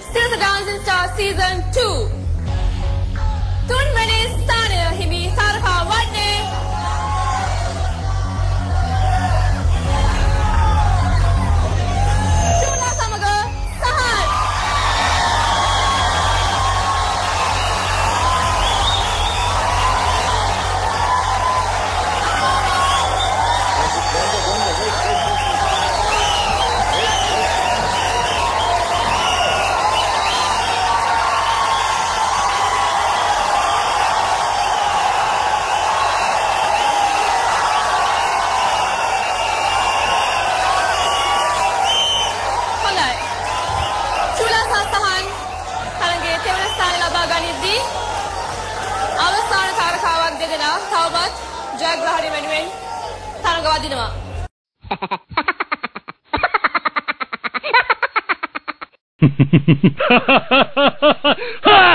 Silas Dancing Star Season 2 තුන්වෙනි ස්ථානය හිමි තාරකා වන්නේ චූලා සමග සහන්. අවසාන තාරකාවක් දෙදෙනා තවමත් ජයග්‍රහණය වෙනුවෙන් තරඟ වදිනවා. Ha